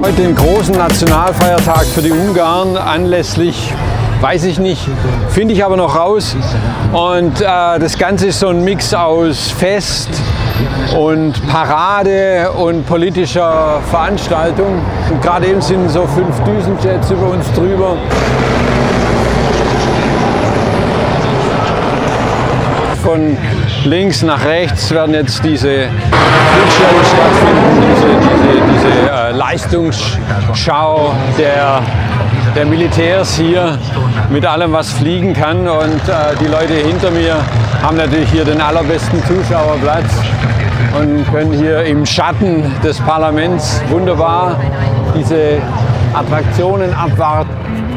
heute den großen Nationalfeiertag für die Ungarn anlässlich, weiß ich nicht, finde ich aber noch raus. Und das Ganze ist so ein Mix aus Fest und Parade und politischer Veranstaltung. Und gerade eben sind so 5 Düsenjets über uns drüber. Von links nach rechts werden jetzt diese Flugshows stattfinden, diese Leistungsschau der Militärs hier mit allem, was fliegen kann. Und die Leute hinter mir haben natürlich hier den allerbesten Zuschauerplatz und können hier im Schatten des Parlaments wunderbar diese Attraktionen abwarten.